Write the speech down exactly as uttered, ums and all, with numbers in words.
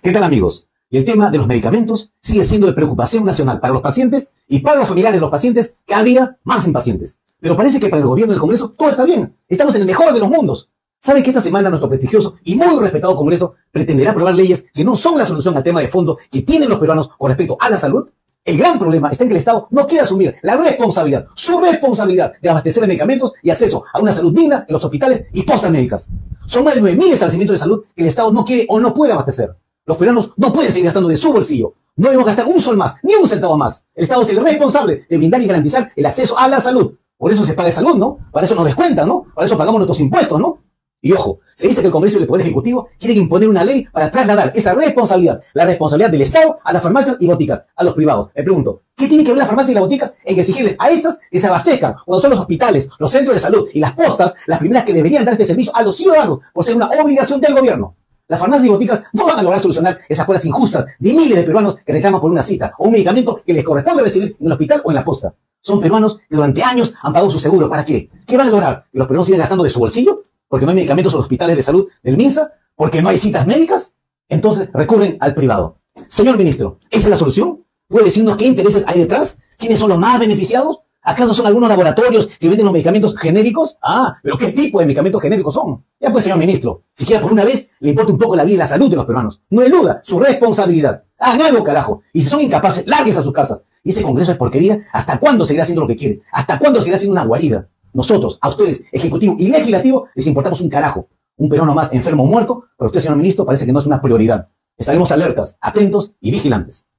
¿Qué tal, amigos? Y el tema de los medicamentos sigue siendo de preocupación nacional para los pacientes y para los familiares de los pacientes, cada día más impacientes. Pero parece que para el gobierno y el Congreso todo está bien. Estamos en el mejor de los mundos. ¿Saben que esta semana nuestro prestigioso y muy respetado Congreso pretenderá aprobar leyes que no son la solución al tema de fondo que tienen los peruanos con respecto a la salud? El gran problema está en que el Estado no quiere asumir la responsabilidad, su responsabilidad de abastecer de medicamentos y acceso a una salud digna en los hospitales y postas médicas. Son más de nueve mil establecimientos de salud que el Estado no quiere o no puede abastecer. Los peruanos no pueden seguir gastando de su bolsillo. No debemos gastar un sol más, ni un centavo más. El Estado es el responsable de brindar y garantizar el acceso a la salud. Por eso se paga salud, ¿no? Para eso nos descuentan, ¿no? Para eso pagamos nuestros impuestos, ¿no? Y ojo, se dice que el Congreso y el Poder Ejecutivo quieren imponer una ley para trasladar esa responsabilidad, la responsabilidad del Estado a las farmacias y boticas, a los privados. Me pregunto, ¿qué tiene que ver las farmacias y las boticas en exigirles a estas que se abastezcan cuando son los hospitales, los centros de salud y las postas las primeras que deberían dar este servicio a los ciudadanos por ser una obligación del gobierno? Las farmacias y boticas no van a lograr solucionar esas cosas injustas de miles de peruanos que reclaman por una cita o un medicamento que les corresponde recibir en el hospital o en la posta. Son peruanos que durante años han pagado su seguro. ¿Para qué? ¿Qué van a lograr? ¿Que los peruanos sigan gastando de su bolsillo? ¿Porque no hay medicamentos en los hospitales de salud del MINSA? ¿Porque no hay citas médicas? Entonces recurren al privado. Señor ministro, ¿esa es la solución? ¿Puede decirnos qué intereses hay detrás? ¿Quiénes son los más beneficiados? ¿Acaso son algunos laboratorios que venden los medicamentos genéricos? Ah, pero ¿qué tipo de medicamentos genéricos son? Ya pues, señor ministro, siquiera por una vez le importa un poco la vida y la salud de los peruanos. No eluda su responsabilidad. Hagan algo, carajo. Y si son incapaces, lárguense a sus casas. Y ese Congreso es porquería. ¿Hasta cuándo seguirá haciendo lo que quiere? ¿Hasta cuándo seguirá siendo una guarida? Nosotros, a ustedes, Ejecutivo y Legislativo, les importamos un carajo. Un peruano más enfermo o muerto, para usted, señor ministro, parece que no es una prioridad. Estaremos alertas, atentos y vigilantes.